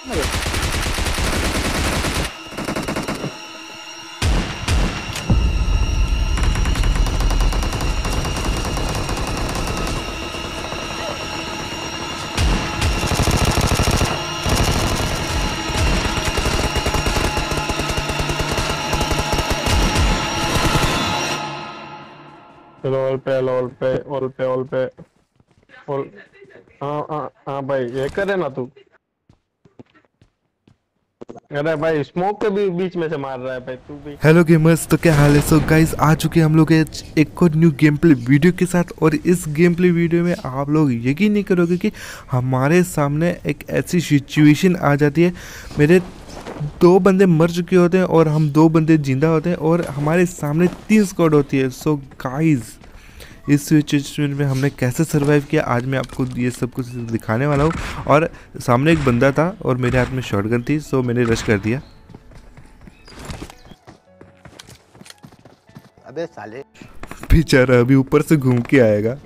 Role पे role पे ओल पे ओल पे ओल। हाँ हाँ हाँ भाई, ये करे ना तू। अरे भाई स्मोक के भी बीच में से मार रहा है भाई तू भी। हेलो गेमर्स, तो क्या हाल है। सो गाइस, आ चुके हम लोग एक और न्यू गेम प्ले वीडियो के साथ। और इस गेम प्ले वीडियो में आप लोग यकीन नहीं करोगे कि हमारे सामने एक ऐसी सिचुएशन आ जाती है। मेरे दो बंदे मर चुके होते हैं और हम दो बंदे जिंदा होते हैं और हमारे सामने 3 स्क्वाड होती है। सो गाइस, इस सिचुएशन में हमने कैसे सरवाइव किया, आज मैं आपको ये सब कुछ दिखाने वाला हूँ। और सामने एक बंदा था और मेरे हाथ में शॉटगन थी, सो मैंने रश कर दिया। अबे साले, बेचारा अभी ऊपर से घूम के आएगा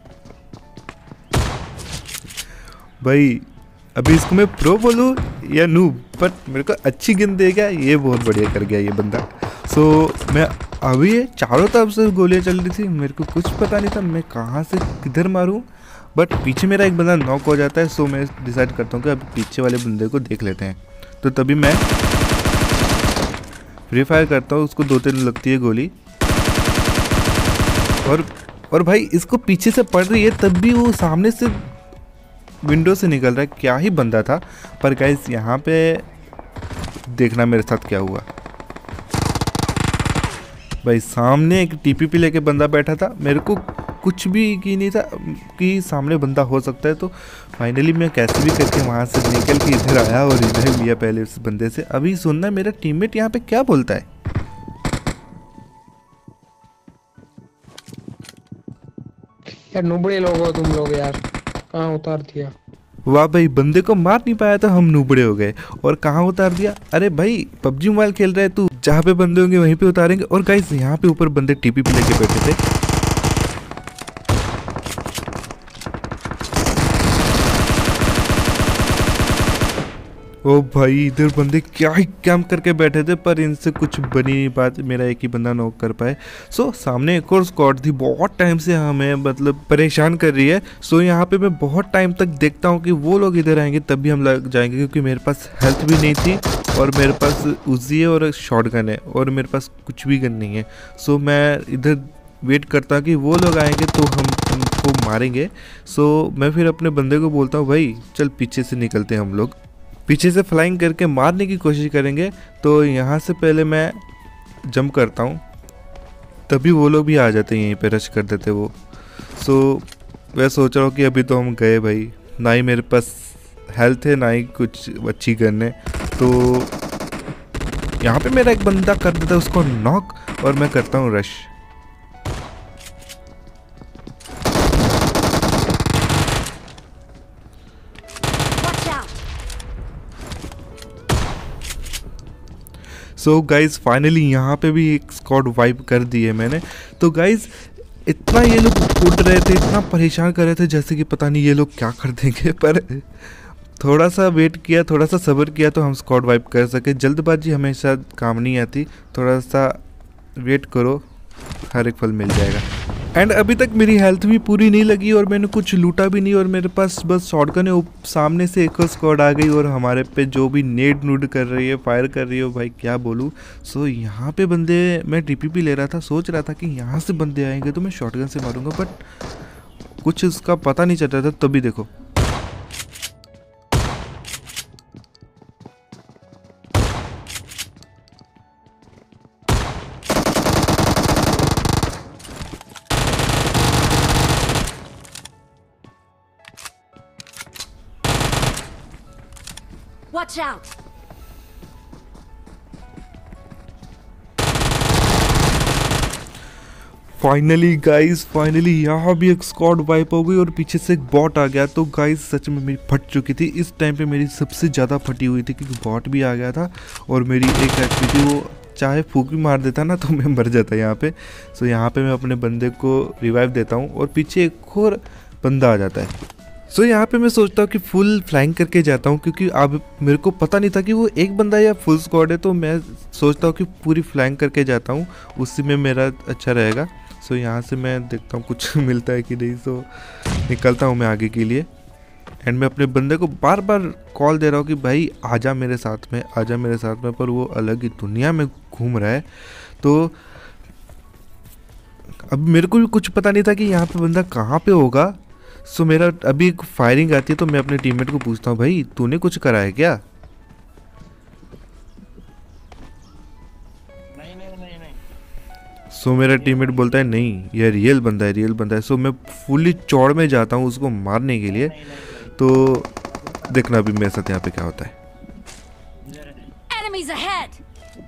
भाई। अभी इसको मैं प्रो बोलूँ या नूब, बट मेरे को अच्छी गेंद देगा, ये बहुत बढ़िया कर गया ये बंदा। सो मैं अभी चारों तरफ से गोलियां चल रही थी, मेरे को कुछ पता नहीं था मैं कहाँ से किधर मारूं। बट पीछे मेरा एक बंदा नॉक हो जाता है। सो मैं डिसाइड करता हूँ कि अब पीछे वाले बंदे को देख लेते हैं। तो तभी मैं फ्री फायर करता हूँ, उसको 2-3 लगती है गोली। और भाई इसको पीछे से पड़ रही है, तब भी वो सामने से विंडो से निकल रहा है। क्या ही बंदा था। पर गाइस, यहाँ पे देखना मेरे साथ क्या हुआ। भाई सामने एक टीपीपी लेके बंदा बैठा था, मेरे को कुछ भी यकीन नहीं था कि सामने बंदा हो सकता है। तो फाइनली मैं कैसे भी करके वहाँ से निकल के इधर आया और इधर लिया पहले उस बंदे से। अभी सुनना मेरा टीममेट यहाँ पे क्या बोलता है। यार नुबड़े लोग हो तुम लोग यार, कहाँ उतार दिया। वाह भाई, बंदे को मार नहीं पाया तो हम नूबड़े हो गए और कहाँ उतार दिया। अरे भाई पबजी मोबाइल खेल रहे तू, जहाँ पे बंदे होंगे वहीं पे उतारेंगे। और गाइस, यहाँ पे ऊपर बंदे टीपी पे लेके बैठे थे। ओ भाई, इधर बंदे क्या ही कैंप करके बैठे थे, पर इनसे कुछ बनी नहीं बात, मेरा एक ही बंदा नॉक कर पाए। सो सामने एक और स्क्वाड थी, बहुत टाइम से हमें मतलब परेशान कर रही है। सो यहाँ पे मैं बहुत टाइम तक देखता हूँ कि वो लोग इधर आएंगे तब भी हम लग जाएंगे, क्योंकि मेरे पास हेल्थ भी नहीं थी और मेरे पास उजी है और शॉटगन है और मेरे पास कुछ भी गन नहीं है। सो मैं इधर वेट करता कि वो लोग आएंगे तो हम उनको मारेंगे। सो मैं फिर अपने बंदे को बोलता हूँ, भाई चल पीछे से निकलते हैं हम लोग, पीछे से फ्लाइंग करके मारने की कोशिश करेंगे। तो यहाँ से पहले मैं जंप करता हूँ, तभी वो लोग भी आ जाते हैं, यहीं पे रश कर देते वो। सो मैं सोच रहा हूँ कि अभी तो हम गए भाई, ना ही मेरे पास हेल्थ है ना ही कुछ अच्छी गन है। तो यहाँ पे मेरा एक बंदा कर देता है उसको नॉक और मैं करता हूँ रश। सो गाइज, फाइनली यहाँ पे भी एक स्क्वाड वाइप कर दी है मैंने। तो गाइज, इतना ये लोग उड़ रहे थे, इतना परेशान कर रहे थे जैसे कि पता नहीं ये लोग क्या कर देंगे। पर थोड़ा सा वेट किया, थोड़ा सा सब्र किया तो हम स्क्वाड वाइप कर सके। जल्दबाजी हमेशा काम नहीं आती, थोड़ा सा वेट करो, हर एक फल मिल जाएगा। एंड अभी तक मेरी हेल्थ भी पूरी नहीं लगी और मैंने कुछ लूटा भी नहीं और मेरे पास बस शॉटगन है। सामने से एक और स्क्वाड आ गई और हमारे पे जो भी नेड नूड कर रही है, फायर कर रही है, भाई क्या बोलूँ। सो यहाँ पे बंदे, मैं टीपीपी ले रहा था, सोच रहा था कि यहाँ से बंदे आएंगे तो मैं शॉटगन से मारूंगा, बट कुछ उसका पता नहीं चल रहा था। तभी देखो, Watch out! Finally guys, finally यहाँ भी एक स्क्वाड वाइप हो गई और पीछे से एक बॉट आ गया। तो गाइस सच में मेरी फट चुकी थी, इस टाइम पे मेरी सबसे ज़्यादा फटी हुई थी क्योंकि बॉट भी आ गया था और मेरी एक एचपी थी, वो चाहे फूक भी मार देता ना तो मैं मर जाता यहाँ पे। सो यहाँ पे मैं अपने बंदे को रिवाइव देता हूँ और पीछे एक और बंदा आ जाता है। सो यहाँ पे मैं सोचता हूँ कि फुल फ्लाइंग करके जाता हूँ, क्योंकि अब मेरे को पता नहीं था कि वो एक बंदा या फुल स्क्वाड है, तो मैं सोचता हूँ कि पूरी फ्लाइंग करके जाता हूँ, उसी में मेरा अच्छा रहेगा। सो यहाँ से मैं देखता हूँ कुछ मिलता है कि नहीं। सो निकलता हूँ मैं आगे के लिए, एंड मैं अपने बंदे को बार बार कॉल दे रहा हूँ कि भाई आजा मेरे साथ में, आजा मेरे साथ में, पर वो अलग ही दुनिया में घूम रहा है। तो अब मेरे को भी कुछ पता नहीं था कि यहाँ पे बंदा कहाँ पे होगा। सो मेरा अभी एक फायरिंग आती है, तो मैं अपने टीममेट को पूछता हूँ, भाई तूने कुछ करा है क्या? सो मेरा टीममेट बोलता है नहीं, यह रियल बंदा है, रियल बंदा है। सो मैं फुली चौड़ में जाता हूँ उसको मारने के लिए। तो देखना अभी मेरे साथ यहाँ पे क्या होता है। Enemies ahead!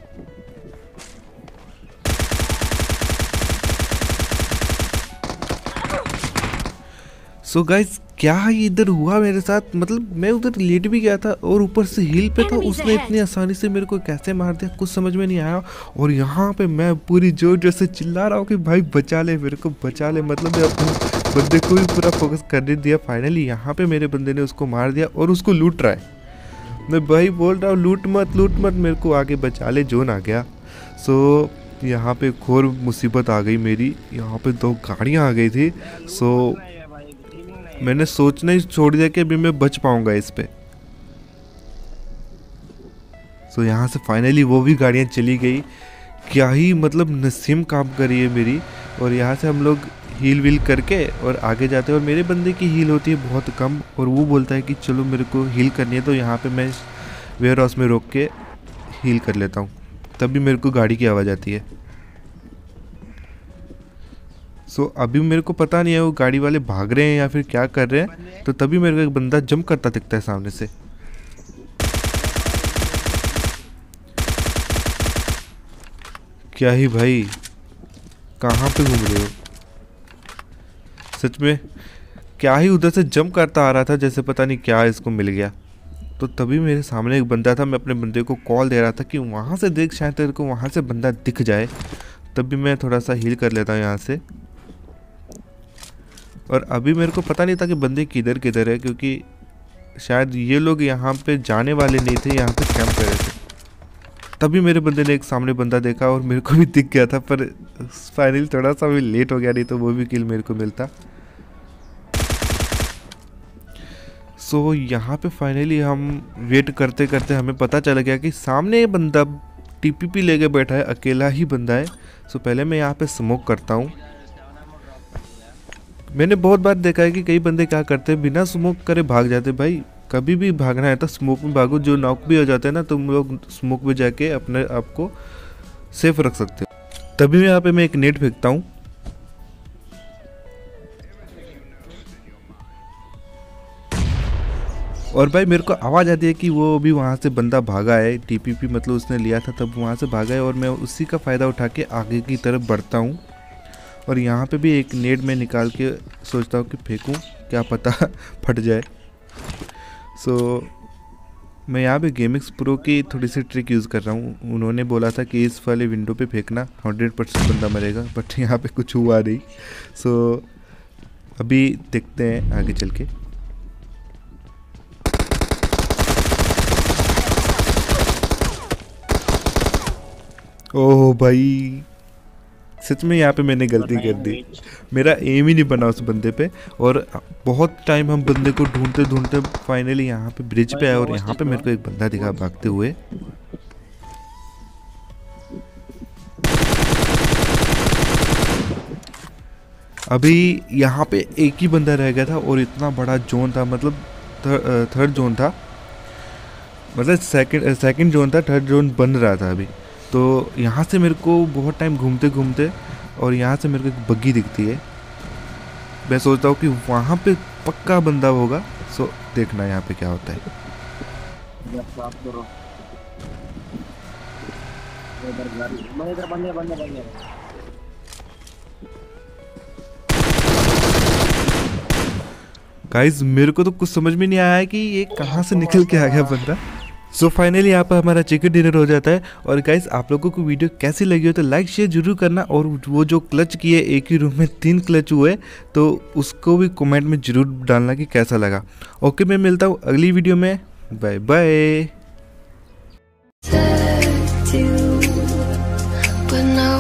सो गाइज क्या ये इधर हुआ मेरे साथ, मतलब मैं उधर लेट भी गया था और ऊपर से हिल पे था, उसने इतनी आसानी से मेरे को कैसे मार दिया कुछ समझ में नहीं आया। और यहाँ पे मैं पूरी जोर जोर से चिल्ला रहा हूँ कि भाई बचा ले, मेरे को बचा ले। मतलब मैं अपने बंदे को भी पूरा फोकस करने दिया। फाइनली यहाँ पे मेरे बंदे ने उसको मार दिया और उसको लूट रहा है। मैं भाई बोल रहा हूँ लूट मत, लूट मत, मेरे को आगे बचा ले, जोन आ गया। सो यहाँ पे घोर मुसीबत आ गई मेरी, यहाँ पे 2 गाड़ियाँ आ गई थी। सो मैंने सोचना ही छोड़ दिया कि अभी मैं बच पाऊंगा इस पे। सो यहाँ से फाइनली वो भी गाड़ियाँ चली गई। क्या ही मतलब नसीम काम करी है मेरी। और यहाँ से हम लोग हील वील करके और आगे जाते हैं, और मेरे बंदे की हील होती है बहुत कम, और वो बोलता है कि चलो मेरे को हील करनी है। तो यहाँ पे मैं वेयर हाउस में रोक के हील कर लेता हूँ, तभी मेरे को गाड़ी की आवाज़ आती है। सो अभी मेरे को पता नहीं है वो गाड़ी वाले भाग रहे हैं या फिर क्या कर रहे हैं। तो तभी मेरे को एक बंदा जंप करता दिखता है सामने से। क्या ही भाई, कहाँ पे घूम रहे हो? सच में क्या ही उधर से जंप करता आ रहा था, जैसे पता नहीं क्या इसको मिल गया। तो तभी मेरे सामने एक बंदा था, मैं अपने बंदे को कॉल दे रहा था कि वहाँ से देख, शायद तेरे को वहाँ से बंदा दिख जाए। तभी मैं थोड़ा सा हील कर लेता हूँ यहाँ से। और अभी मेरे को पता नहीं था कि बंदे किधर किधर है, क्योंकि शायद ये लोग यहाँ पे जाने वाले नहीं थे, यहाँ पे कैंप कर रहे थे। तभी मेरे बंदे ने एक सामने बंदा देखा और मेरे को भी दिख गया था, पर फाइनली थोड़ा सा भी लेट हो गया, नहीं तो वो भी किल मेरे को मिलता। सो यहाँ पे फाइनली हम वेट करते करते हमें पता चल गया कि सामने ये बंदा टीपीपी लेके बैठा है, अकेला ही बंदा है। सो पहले मैं यहाँ पे स्मोक करता हूँ। मैंने बहुत बार देखा है कि कई बंदे क्या करते हैं, बिना स्मोक करे भाग जाते। भाई कभी भी भागना है तो स्मोक में भागो, जो नॉक भी हो जाते हैं ना, तुम लोग स्मोक में जाके अपने आप को सेफ रख सकते हो। तभी यहाँ पे मैं एक नेट फेंकता हूँ। और भाई मेरे को आवाज़ आती है कि वो अभी वहाँ से बंदा भागा है, टीपीपी मतलब उसने लिया था, तब वहाँ से भागा है। और मैं उसी का फ़ायदा उठा के आगे की तरफ बढ़ता हूँ। और यहाँ पे भी एक नेट में निकाल के सोचता हूँ कि फेंकूँ, क्या पता फट जाए। सो मैं यहाँ पे गेमिक्स प्रो की थोड़ी सी ट्रिक यूज़ कर रहा हूँ। उन्होंने बोला था कि इस वाले विंडो पे फेंकना 100% बंदा मरेगा, बट यहाँ पे कुछ हुआ नहीं। सो अभी देखते हैं आगे चल के। ओह भाई, सच में यहाँ पे मैंने गलती कर दी। मेरा एम ही नहीं बना उस बंदे पे, और बहुत टाइम हम बंदे को ढूंढते ढूंढते फाइनली यहाँ पे ब्रिज पे आए, और यहाँ पे मेरे को एक बंदा दिखा भागते हुए। अभी यहाँ पे एक ही बंदा रह गया था, और इतना बड़ा जोन था, मतलब थर्ड जोन था, मतलब सेकंड जोन था, थर्ड जोन बन रहा था अभी। तो यहाँ से मेरे को बहुत टाइम घूमते घूमते, और यहाँ से मेरे को एक बग्गी दिखती है। मैं सोचता हूँ कि वहाँ पे पक्का बंदा होगा। सो देखना यहाँ पे क्या होता है। गाइस मेरे को तो कुछ समझ में नहीं आया कि ये कहाँ से निकल के आ गया बंदा। सो फाइनली यहाँ पर हमारा चिकन डिनर हो जाता है। और गाइस आप लोगों को वीडियो कैसी लगी हो तो लाइक शेयर जरूर करना, और वो जो क्लच किए एक ही रूम में 3 क्लच हुए तो उसको भी कमेंट में जरूर डालना कि कैसा लगा। ओके, मैं मिलता हूँ अगली वीडियो में। Bye bye. But now